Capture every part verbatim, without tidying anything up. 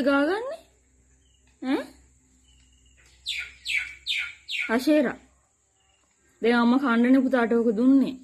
ගාගන්නේ? ඈ? අශේරා. දැන් අම්මා කන්නනේ පුතාට ඔක දුන්නේ.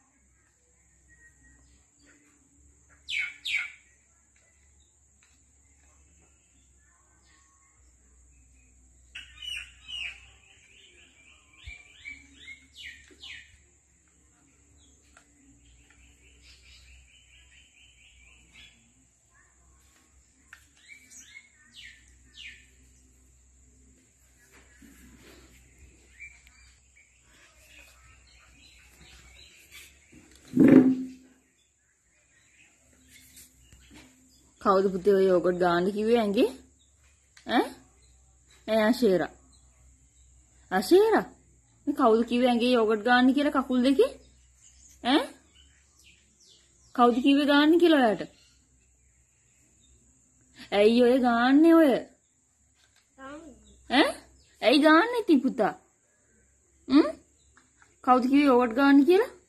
කවුද පුතේ ඔය යෝගට් ගාන්න කිව්වේ ඇඟේ? ඈ? ඈ අශේරා. අශේරා. මේ කවුද කිව්වේ ඇඟේ යෝගට් ගාන්න කියලා කකුල් දෙකේ? ඈ? කවුද කිව්වේ ගාන්න කියලා ඔයාට? ඇයි ඔය ගාන්නේ ඔය? ඈ? ඇයි ගාන්නේ ඉතින් පුතා? හ්ම්? කවුද කිව්වේ යෝගට් ගාන්න කියලා?